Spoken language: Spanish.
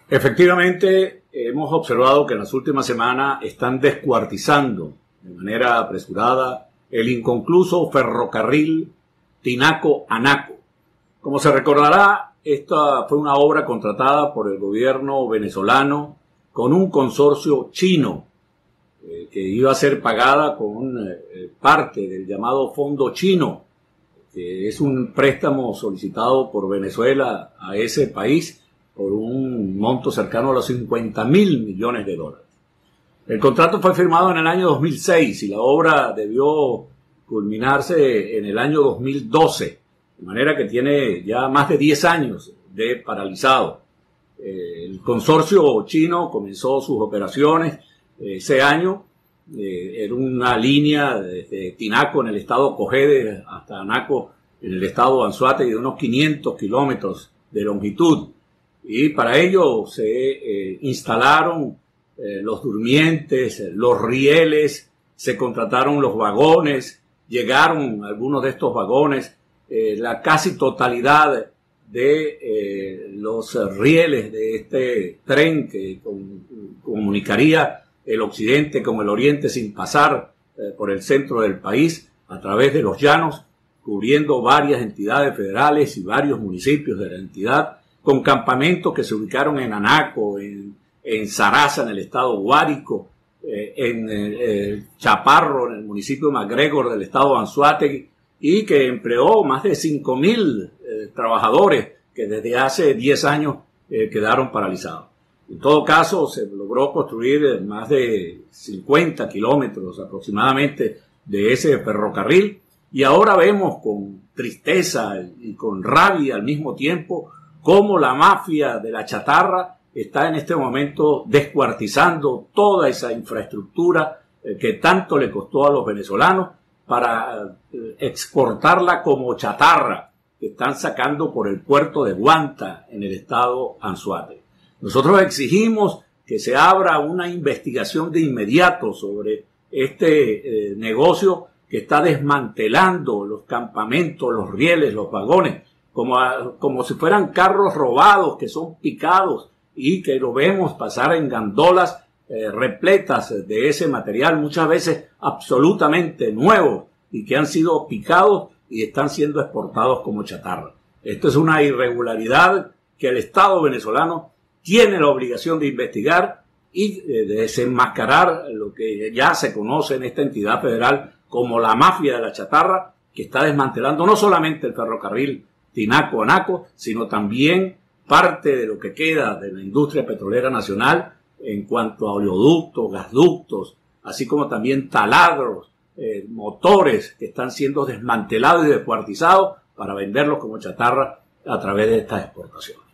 Efectivamente, hemos observado que en las últimas semanas están descuartizando de manera apresurada el inconcluso ferrocarril Tinaco-Anaco. Como se recordará, esta fue una obra contratada por el gobierno venezolano con un consorcio chino que iba a ser pagada con parte del llamado Fondo Chino, que es un préstamo solicitado por Venezuela a ese país por un monto cercano a los 50.000 millones de dólares. El contrato fue firmado en el año 2006 y la obra debió culminarse en el año 2012, de manera que tiene ya más de 10 años de paralizado. El consorcio chino comenzó sus operaciones ese año. Era una línea desde Tinaco en el estado Cogede hasta Anaco en el estado Anzoátegui de unos 500 kilómetros de longitud. Y para ello se instalaron los durmientes, los rieles, se contrataron los vagones, llegaron algunos de estos vagones, la casi totalidad de los rieles de este tren que comunicaría el occidente con el oriente sin pasar por el centro del país a través de los llanos, cubriendo varias entidades federales y varios municipios de la entidad, con campamentos que se ubicaron en Anaco, en Zaraza, en el estado Guárico, en Chaparro, en el municipio de MacGregor del estado Anzoátegui, y que empleó más de 5.000 trabajadores que desde hace 10 años quedaron paralizados. En todo caso, se logró construir más de 50 kilómetros aproximadamente de ese ferrocarril, y ahora vemos con tristeza y con rabia al mismo tiempo cómo la mafia de la chatarra está en este momento descuartizando toda esa infraestructura que tanto le costó a los venezolanos para exportarla como chatarra que están sacando por el puerto de Guanta en el estado Anzoátegui. Nosotros exigimos que se abra una investigación de inmediato sobre este negocio que está desmantelando los campamentos, los rieles, los vagones, como si fueran carros robados que son picados y que lo vemos pasar en gandolas repletas de ese material, muchas veces absolutamente nuevos y que han sido picados y están siendo exportados como chatarra. Esto es una irregularidad que el Estado venezolano tiene la obligación de investigar y de desenmascarar lo que ya se conoce en esta entidad federal como la mafia de la chatarra, que está desmantelando no solamente el ferrocarril Tinaco-Anaco, sino también parte de lo que queda de la industria petrolera nacional en cuanto a oleoductos, gasductos, así como también taladros, motores que están siendo desmantelados y descuartizados para venderlos como chatarra a través de estas exportaciones.